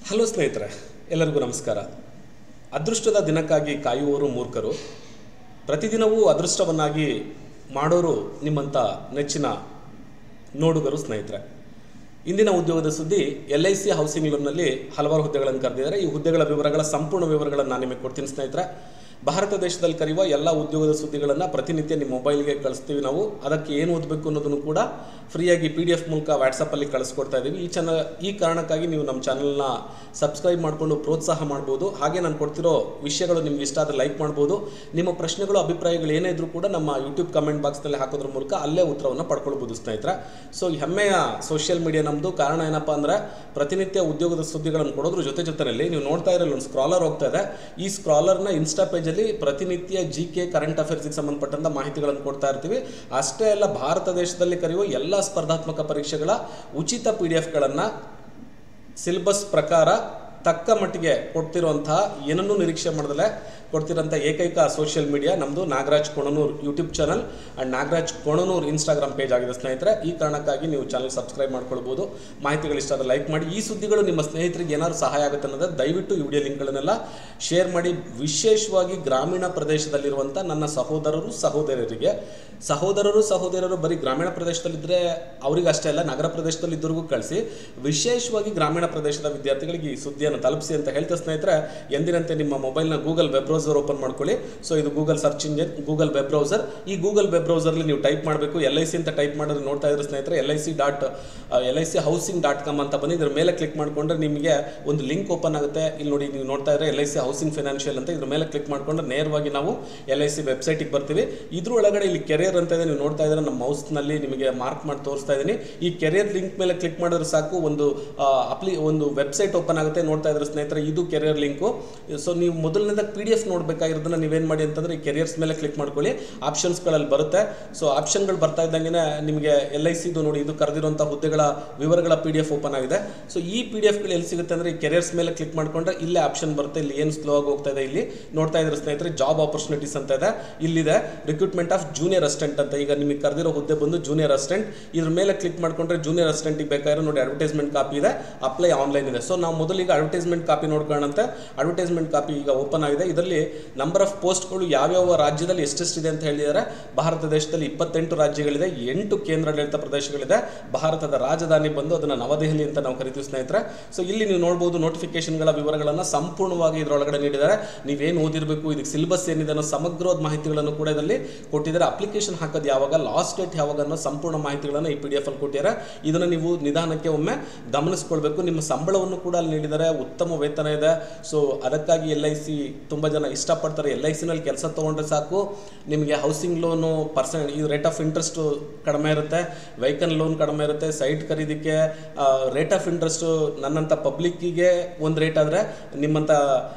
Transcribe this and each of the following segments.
Hello ಸ್ನೇಹಿತರೆ, ಎಲ್ಲರಿಗೂ ನಮಸ್ಕಾರ. ಅದೃಷ್ಟದ ದಿನಕ್ಕಾಗಿ ಕಾಯುವವರು ಮೂರ್ಖರು, ಪ್ರತಿದಿನವೂ ಅದೃಷ್ಟವನ್ನಾಗಿ ಮಾಡೋರು ನಿಮ್ಮಂಥ ನೆಚ್ಚಿನ ನೋಡುಗರು. ಸ್ನೇಹಿತರೆ, ಇಂದಿನ ಉದ್ಯೋಗದ ಸುದ್ದಿ LIC ಹೌಸಿಂಗ್ ಲೋನ್ನಲ್ಲಿ ಹಲವಾರು ಹುದ್ದೆಗಳನ್ನು ಕರೆದಿದ್ದಾರೆ. ಈ ಹುದ್ದೆಗಳ ವಿವರಗಳ ಸಂಪೂರ್ಣ ವಿವರಗಳನ್ನು ನಾನು ನಿಮಗೆ ಕೊಡ್ತೀನಿ. ಸ್ನೇಹಿತರೆ, ಭಾರತ ದೇಶದಲ್ಲಿ ಕರೆಯುವ ಎಲ್ಲ ಉದ್ಯೋಗದ ಸುದ್ದಿಗಳನ್ನು ಪ್ರತಿನಿತ್ಯ ನಿಮ್ಮ ಮೊಬೈಲ್ಗೆ ಕಳಿಸ್ತೀವಿ ನಾವು. ಅದಕ್ಕೆ ಏನು ಓದಬೇಕು ಅನ್ನೋದನ್ನು ಕೂಡ ಫ್ರೀಯಾಗಿ PDF ಮೂಲಕ ವಾಟ್ಸಪ್ಪಲ್ಲಿ ಕಳಿಸ್ಕೊಡ್ತಾ ಇದ್ದೀವಿ. ಈ ಕಾರಣಕ್ಕಾಗಿ ನೀವು ನಮ್ಮ ಚಾನಲ್ನ ಸಬ್ಸ್ಕ್ರೈಬ್ ಮಾಡಿಕೊಂಡು ಪ್ರೋತ್ಸಾಹ ಮಾಡ್ಬೋದು. ಹಾಗೆ ನಾನು ಕೊಡ್ತಿರೋ ವಿಷಯಗಳು ನಿಮ್ಗೆ ಇಷ್ಟ ಆದರೆ ಲೈಕ್ ಮಾಡ್ಬೋದು. ನಿಮ್ಮ ಪ್ರಶ್ನೆಗಳು, ಅಭಿಪ್ರಾಯಗಳು ಏನೇ ಇದ್ರೂ ಕೂಡ ನಮ್ಮ ಯೂಟ್ಯೂಬ್ ಕಮೆಂಟ್ ಬಾಕ್ಸ್ನಲ್ಲಿ ಹಾಕೋದ್ರ ಮೂಲಕ ಅಲ್ಲೇ ಉತ್ತರವನ್ನು ಪಡ್ಕೊಳ್ಬೋದು. ಸ್ನೇಹಿತರೆ, ಸೊ ಹೆಮ್ಮೆಯ ಸೋಷಿಯಲ್ ಮೀಡಿಯಾ ನಮ್ಮದು. ಕಾರಣ ಏನಪ್ಪ ಅಂದರೆ, ಪ್ರತಿನಿತ್ಯ ಉದ್ಯೋಗದ ಸುದ್ದಿಗಳನ್ನು ಕೊಡೋದ್ರ ಜೊತೆಯಲ್ಲಿ ನೀವು ನೋಡ್ತಾ ಇರಲ್ಲ ಒಂದು ಸ್ಕ್ರಾಲರ್ ಹೋಗ್ತಾ ಇದೆ. ಈ ಸ್ಕ್ರಾಲರ್ನ ಇನ್ಸ್ಟಾ ಪೇಜಲ್ಲಿ ಪ್ರತಿನಿತ್ಯ GK ಕರೆಂಟ್ ಅಫೇರ್ಸ್ಗೆ ಸಂಬಂಧಪಟ್ಟಂಥ ಮಾಹಿತಿಗಳನ್ನು ಕೊಡ್ತಾ ಇರ್ತೀವಿ. ಅಷ್ಟೇ ಅಲ್ಲ, ಭಾರತ ದೇಶದಲ್ಲಿ ಕರೆಯುವ ಎಲ್ಲ ಸ್ಪರ್ಧಾತ್ಮಕ ಪರೀಕ್ಷೆಗಳ ಉಚಿತ PDF-ಗಳನ್ನು ಸಿಲೆಬಸ್ ಪ್ರಕಾರ ತಕ್ಕ ಮಟ್ಟಿಗೆ ಕೊಡ್ತಿರುವಂತಹ, ಏನನ್ನೂ ನಿರೀಕ್ಷೆ ಮಾಡದಲ್ಲೇ ಕೊಡ್ತಿರೋಂಥ ಏಕೈಕ ಸೋಷಿಯಲ್ ಮೀಡಿಯಾ ನಮ್ಮದು Nagaraj Konanur YouTube channel and Nagaraj Konanur Instagram page ಆಗಿದೆ. ಸ್ನೇಹಿತರೆ, ಈ ಕಾರಣಕ್ಕಾಗಿ ನೀವು ಚಾನಲ್ ಸಬ್ಸ್ಕ್ರೈಬ್ ಮಾಡ್ಕೊಳ್ಬೋದು. ಮಾಹಿತಿಗಳು ಇಷ್ಟ ಆದರೆ ಲೈಕ್ ಮಾಡಿ. ಈ ಸುದ್ದಿಗಳು ನಿಮ್ಮ ಸ್ನೇಹಿತರಿಗೆ ಏನಾದರೂ ಸಹಾಯ ಆಗುತ್ತೆ ಅನ್ನೋದು ದಯವಿಟ್ಟು ಈ ವಿಡಿಯೋ ಲಿಂಕ್ಗಳನ್ನೆಲ್ಲ ಶೇರ್ ಮಾಡಿ. ವಿಶೇಷವಾಗಿ ಗ್ರಾಮೀಣ ಪ್ರದೇಶದಲ್ಲಿರುವಂಥ ನನ್ನ ಸಹೋದರರು ಬರೀ ಗ್ರಾಮೀಣ ಪ್ರದೇಶದಲ್ಲಿದ್ದರೆ ಅವರಿಗೆ ಅಷ್ಟೇ ಅಲ್ಲ, ನಗರ ಪ್ರದೇಶದಲ್ಲಿದ್ದವ್ರಿಗೂ ಕಳಿಸಿ. ವಿಶೇಷವಾಗಿ ಗ್ರಾಮೀಣ ಪ್ರದೇಶದ ವಿದ್ಯಾರ್ಥಿಗಳಿಗೆ ಈ ಸುದ್ದಿಯನ್ನು ತಲುಪಿಸಿ ಅಂತ ಹೇಳ್ತಾ ಸ್ನೇಹಿತರೆ, ಎಂದಿನಂತೆ ನಿಮ್ಮ ಮೊಬೈಲ್ನ ಗೂಗಲ್ ವೆಬ್ ಬ್ರೌಸರ್ ಓಪನ್ ಮಾಡ್ಕೊಳ್ಳಿ. ಸೊ ಇದು Google search engine, Google web browser. ಈ ಗೂಗಲ್ ವೆಬ್ ಬ್ರೌಸರ್ಲಿ ನೀವು ಟೈಪ್ ಮಾಡಬೇಕು LIC ಅಂತ ಟೈಪ್ ಮಾಡಿದ್ರೆ ನೋಡ್ತಾ ಇದ್ರೆ ಸ್ನೇಹಿತರೆ, LIChousing.com ಅಂತ ಬಂದು ಇದ್ರ ಮೇಲೆ ಕ್ಲಿಕ್ ಮಾಡಿಕೊಂಡ್ರೆ ನಿಮಗೆ ಒಂದು ಲಿಂಕ್ ಓಪನ್ ಆಗುತ್ತೆ. ಇಲ್ಲಿ ನೋಡಿ, ನೀವು ನೋಡ್ತಾ ಇದ್ರೆ LIC ಹೌಸಿಂಗ್ ಫೈನಾನ್ಷಿಯಲ್ ಅಂತ. ಇದ್ರ ಮೇಲೆ ಕ್ಲಿಕ್ ಮಾಡಿಕೊಂಡ್ರೆ ನೇರವಾಗಿ ನಾವು LIC ವೆಬ್ಸೈಟಿಗೆ ಬರ್ತೀವಿ. ಇದ್ರ ಒಳಗಡೆ ಇಲ್ಲಿ ಕೆರಿಯರ್ ಅಂತ ಇದೆ, ನೀವು ನೋಡ್ತಾ ಇದ್ರೆ ನಮ್ಮ ಮೌಸ್ನಲ್ಲಿ ನಿಮಗೆ ಮಾರ್ಕ್ ಮಾಡಿ ತೋರಿಸ್ತಾ ಇದ್ದೀನಿ. ಈ ಕೆರಿಯರ್ ಲಿಂಕ್ ಮೇಲೆ ಕ್ಲಿಕ್ ಮಾಡಿದ್ರೆ ಸಾಕು, ಒಂದು ವೆಬ್ಸೈಟ್ ಓಪನ್ ಆಗುತ್ತೆ. ನೋಡ್ತಾ ಇದ್ರೆ ಸ್ನೇಹಿತರೆ, ಇದು ಕೆರಿಯರ್ ಲಿಂಕು. ಸೊ ನೀವು ಮೊದಲನೇದಾಗ PDF ನೋಡಬೇಕಾಗಿರೋದನ್ನ ನೀವೇನು ಮಾಡಿ ಅಂತಂದರೆ, ಈ ಕೆರಿಯರ್ಸ್ ಮೇಲೆ ಕ್ಲಿಕ್ ಮಾಡ್ಕೊಳ್ಳಿ. ಆಪ್ಷನ್ಸ್ಗಳಲ್ಲಿ ಬರುತ್ತೆ. ಸೊ ಆಪ್ಷನ್ಗಳು ಬರ್ತಾ ಇದ್ದಂಗೆ ನಿಮಗೆ LICದು ನೋಡಿ, ಇದು ಕರೆದಿರುವಂಥ ಹುದ್ದೆಗಳ ವಿವರಗಳ PDF ಓಪನ್ ಆಗಿದೆ. ಸೊ ಈ PDFಗಳು ಎಲ್ಲಿ ಸಿಗುತ್ತೆ ಅಂದರೆ, ಈ ಕೆರಿಯರ್ಸ್ ಮೇಲೆ ಕ್ಲಿಕ್ ಮಾಡಿಕೊಂಡ್ರೆ ಇಲ್ಲೇ ಆಪ್ಷನ್ ಬರುತ್ತೆ. ಇಲ್ಲಿ ಏನು ಸ್ಲೋ ಆಗಿ ಹೋಗ್ತಾ ಇದೆ, ಇಲ್ಲಿ ನೋಡ್ತಾ ಇದ್ರೆ ಸ್ನೇಹಿತರೆ, ಜಾಬ್ ಆಪರ್ಚುನಿಟೀಸ್ ಅಂತ ಇದೆ. ಇಲ್ಲಿದೆ ರಿಕ್ರೂಟ್ಮೆಂಟ್ ಆಫ್ ಜೂನಿಯರ್ ಅಸಿಸ್ಟೆಂಟ್ ಅಂತ. ಈಗ ನಿಮಗೆ ಕರೆದಿರೋ ಹುದ್ದೆ ಬಂದು ಜೂನಿಯರ್ ಅಸಿಸ್ಟೆಂಟ್. ಇದ್ರ ಮೇಲೆ ಕ್ಲಿಕ್ ಮಾಡ್ಕೊಂಡ್ರೆ ಜೂನಿಯರ್ ಅಸಿಸ್ಟೆಂಟ್ಗೆ ಬೇಕಾಗಿರೋ ನೋಡಿ ಅಡ್ವರ್ಟೈಸ್ಮೆಂಟ್ ಕಾಪಿ ಇದೆ, ಅಪ್ಲೈ ಆನ್ಲೈನ್ ಇದೆ. ಸೊ ನಾವು ಮೊದಲಿಗೆ ಅಡ್ವರ್ಟೈಸ್ಮೆಂಟ್ ಕಾಪಿ ನೋಡ್ಕೊಳ್ಳೋಣಂತೆ. ಅಡ್ವರ್ಟೈಸ್ಮೆಂಟ್ ಕಾಪಿ ಈಗ ಓಪನ್ ಆಗಿದೆ. ಇದರಲ್ಲಿ ನಂಬರ್ ಆಫ್ ಪೋಸ್ಟ್ಗಳು ಯಾವ್ಯಾವ ರಾಜ್ಯದಲ್ಲಿ ಎಷ್ಟೆಷ್ಟಿದೆ ಅಂತ ಹೇಳಿದ್ದಾರೆ. ಭಾರತ ದೇಶದಲ್ಲಿ 28 ರಾಜ್ಯಗಳಿದೆ, 8 ಕೇಂದ್ರಾಡಳಿತ ಪ್ರದೇಶಗಳಿದೆ. ಭಾರತದ ರಾಜಧಾನಿ ಬಂದು ಅದನ್ನು ನವದೆಹಲಿ ಅಂತ ನಾವು ಕರಿತೀವಿ ಸ್ನೇಹಿತರೆ. ಸೊ ಇಲ್ಲಿ ನೀವು ನೋಡ್ಬೋದು, ನೋಟಿಫಿಕೇಶನ್ಗಳ ವಿವರಗಳನ್ನು ಸಂಪೂರ್ಣವಾಗಿ ಇದರೊಳಗಡೆ ನೀಡಿದ್ದಾರೆ. ನೀವೇನು ಓದಿರಬೇಕು, ಇದಕ್ಕೆ ಸಿಲೆಬಸ್ ಏನಿದೆ ಅನ್ನೋ ಸಮಗ್ರವಾದ ಮಾಹಿತಿಗಳನ್ನು ಕೂಡ ಇದರಲ್ಲಿ ಕೊಟ್ಟಿದ್ದಾರೆ. ಅಪ್ಲಿಕೇಶನ್ ಹಾಕೋದು ಯಾವಾಗ, ಲಾಸ್ಟ್ ಡೇಟ್ ಯಾವಾಗ ಅನ್ನೋ ಸಂಪೂರ್ಣ ಮಾಹಿತಿಗಳನ್ನು ಈ PDF ಅಲ್ಲಿ ಕೊಟ್ಟಿದ್ದಾರೆ. ಇದನ್ನು ನೀವು ನಿಧಾನಕ್ಕೆ ಒಮ್ಮೆ ಗಮನಿಸ್ಕೊಳ್ಬೇಕು. ನಿಮ್ಮ ಸಂಬಳವನ್ನು ಕೂಡ ಅಲ್ಲಿ ನೀಡಿದ್ದಾರೆ, ಉತ್ತಮ ವೇತನ ಇದೆ. ಸೊ ಅದಕ್ಕಾಗಿ LIC ತುಂಬ ಜನ ಇಷ್ಟಪಡ್ತಾರೆ. LICನಲ್ಲಿ ಕೆಲಸ ತೊಗೊಂಡ್ರೆ ಸಾಕು, ನಿಮಗೆ ಹೌಸಿಂಗ್ ಲೋನು ಇದು ರೇಟ್ ಆಫ್ ಇಂಟ್ರೆಸ್ಟು ಕಡಿಮೆ ಇರುತ್ತೆ, ವೆಹಿಕಲ್ ಲೋನ್ ಕಡಿಮೆ ಇರುತ್ತೆ, ಸೈಟ್ ಖರೀದಿಗೆ ರೇಟ್ ಆಫ್ ಇಂಟ್ರೆಸ್ಟು ನನ್ನಂಥ ಪಬ್ಲಿಕ್ಕಿಗೆ ಒಂದು ರೇಟ್ ಆದರೆ ನಿಮ್ಮಂಥ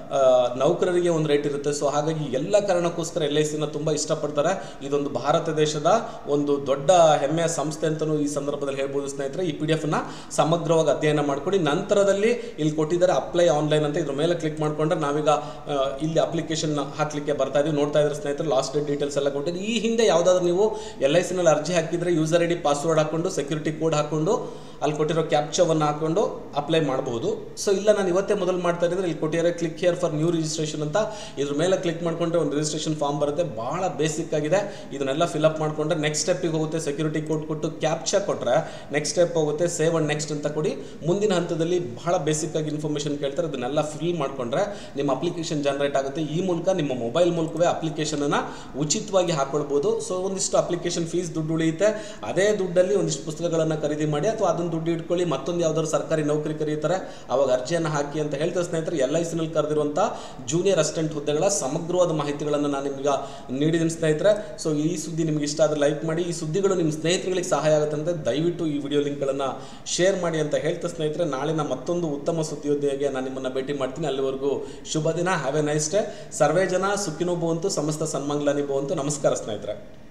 ನೌಕರರಿಗೆ ಒಂದು ರೇಟ್ ಇರುತ್ತೆ. ಸೊ ಹಾಗಾಗಿ ಎಲ್ಲ ಕಾರಣಕ್ಕೋಸ್ಕರ LICನ ತುಂಬ ಇಷ್ಟಪಡ್ತಾರೆ. ಇದೊಂದು ಭಾರತ ದೇಶದ ಒಂದು ದೊಡ್ಡ ಹೆಮ್ಮೆಯ ಸಂಸ್ಥೆ ಅಂತಲೂ ಈ ಸಂದರ್ಭದಲ್ಲಿ ಹೇಳ್ಬೋದು ಸ್ನೇಹಿತರೆ. ಈ PDF-ನ ಸಮಗ್ರವಾಗಿ ಅಧ್ಯಯನ ಮಾಡ್ಕೊಂಡು ನಂತರದಲ್ಲಿ ಇಲ್ಲಿ ಕೊಟ್ಟಿದ್ದಾರೆ ಅಪ್ಲೈ ಆನ್ಲೈನ್ ಅಂತ. ಇದ್ರ ಮೇಲೆ ಕ್ಲಿಕ್ ಮಾಡ್ಕೊಂಡ್ರೆ ನಾವೀಗ ಇಲ್ಲಿ ಅಪ್ಲಿಕೇಶನ್ ಹಾಕಲಿಕ್ಕೆ ಬರ್ತಾ ಇದ್ದೀವಿ. ನೋಡ್ತಾ ಇದ್ರೆ ಸ್ನೇಹಿತರೆ, ಲಾಸ್ಟ್ ಡೇಟ್ ಡೀಟೇಲ್ಸ್ ಎಲ್ಲ ಕೊಟ್ಟಿದ್ದು. ಈ ಹಿಂದೆ ಯಾವುದಾದ್ರು ನೀವು LICನಲ್ಲಿ ಅರ್ಜಿ ಹಾಕಿದರೆ ಯೂಸರ್ ID ಪಾಸ್ವರ್ಡ್ ಹಾಕೊಂಡು, ಸೆಕ್ಯೂರಿಟಿ ಕೋಡ್ ಹಾಕೊಂಡು, ಅಲ್ಲಿ ಕೊಟ್ಟಿರೋ ಕ್ಯಾಪ್ಚಾವನ್ನು ಹಾಕೊಂಡು ಅಪ್ಲೈ ಮಾಡಬಹುದು. ಸೊ ಇಲ್ಲ, ನಾನು ಇವತ್ತೇ ಮೊದಲು ಮಾಡ್ತಾ ಇದ್ದರೆ ಇಲ್ಲಿ ಕೊಟ್ಟಿದ್ದಾರೆ click here for new registration ಅಂತ. ಇದ್ರ ಮೇಲೆ ಕ್ಲಿಕ್ ಮಾಡ್ಕೊಂಡ್ರೆ ಒಂದು ರಿಜಿಸ್ಟ್ರೇಷನ್ ಫಾರ್ಮ್ ಬರುತ್ತೆ. ಭಾಳ ಬೇಸಿಕ್ ಆಗಿದೆ. ಇದನ್ನೆಲ್ಲ ಫಿಲ್ಅಪ್ ಮಾಡಿಕೊಂಡ್ರೆ ನೆಕ್ಸ್ಟ್ ಸ್ಟೆಪ್ಪಿಗೆ ಹೋಗುತ್ತೆ. ಸೆಕ್ಯೂರಿಟಿ ಕೋಡ್ ಕೊಟ್ಟು ಕ್ಯಾಪ್ಚಾ ಕೊಟ್ಟರೆ ನೆಕ್ಸ್ಟ್ ಸ್ಟೆಪ್ ಹೋಗುತ್ತೆ, ಸೇವ್ ಅಂಡ್ ನೆಕ್ಸ್ಟ್ ಅಂತ ಕೊಡಿ. ಮುಂದಿನ ಹಂತದಲ್ಲಿ ಬಹಳ ಬೇಸಿಕ್ ಆಗಿ ಇನ್ಫಾರ್ಮೇಷನ್ ಕೇಳ್ತಾರೆ. ಅದನ್ನೆಲ್ಲ ಫಿಲ್ ಮಾಡಿಕೊಂಡ್ರೆ ನಿಮ್ಮ ಅಪ್ಲಿಕೇಶನ್ ಜನರೇಟ್ ಆಗುತ್ತೆ. ಈ ಮೂಲಕ ನಿಮ್ಮ ಮೊಬೈಲ್ ಮೂಲಕವೇ ಅಪ್ಲಿಕೇಶನನ್ನು ಉಚಿತವಾಗಿ ಹಾಕೊಳ್ಬೋದು. ಸೊ ಒಂದಿಷ್ಟು ಅಪ್ಲಿಕೇಶನ್ ಫೀಸ್ ದುಡ್ಡು ಉಳಿಯುತ್ತೆ. ಅದೇ ದುಡ್ಡಲ್ಲಿ ಒಂದಿಷ್ಟು ಪುಸ್ತಕಗಳನ್ನು ಖರೀದಿ ಮಾಡಿ, ಅಥವಾ ಅದನ್ನು ದುಡ್ಡು ಇಟ್ಕೊಳ್ಳಿ, ಮತ್ತೊಂದು ಯಾವ್ದಾದ್ರು ಸರ್ಕಾರಿ ನೌಕರಿ ಕರೀತಾರೆ ಅವಾಗ ಅರ್ಜಿಯನ್ನು ಹಾಕಿ ಅಂತ ಹೇಳ್ತಾರೆ ಸ್ನೇಹಿತರೆ. LICನಲ್ಲಿ ಕರೆದಿರುವಂಥ ಜೂನಿಯರ್ ಅಸಿಸ್ಟೆಂಟ್ ಹುದ್ದೆಗಳ ಸಮಗ್ರವಾದ ಮಾಹಿತಿಗಳನ್ನು ನಾನು ನಿಮಗೆ ನೀಡಿದ್ದೀನಿ ಸ್ನೇಹಿತರೆ. ಸೊ ಈ ಸುದ್ದಿ ನಿಮ್ಗೆ ಇಷ್ಟ ಆದರೆ ಲೈಕ್ ಮಾಡಿ. ಈ ಸುದ್ದಿಗಳು ನಿಮ್ಮ ಸ್ನೇಹಿತರುಗಳಿಗೆ ಸಹಾಯ ಆಗುತ್ತೆ ಅಂತ ದಯವಿಟ್ಟು ಈ ವಿಡಿಯೋ ಲಿಂಕ್ಗಳನ್ನು ಶೇರ್ ಮಾಡಿ ಅಂತ ಹೇಳ್ತಾ ಸ್ನೇಹಿತರೆ, ನಾಳಿನ ಮತ್ತೊಂದು ಉತ್ತಮ ಸುದ್ದಿಯೊಂದಿಗೆ ನಾನು ನಿಮ್ಮನ್ನು ಭೇಟಿ ಮಾಡ್ತೀನಿ. ಅಲ್ಲಿವರೆಗೂ ಶುಭ ದಿನ. Have a nice day. ಸರ್ವೇ ಜನ ಸುಖಿನೋ ಭವಂತು, ಸಮಸ್ತ ಸನ್ಮಂಗಲಾನಿ ಭವಂತು. ನಮಸ್ಕಾರ ಸ್ನೇಹಿತರೆ.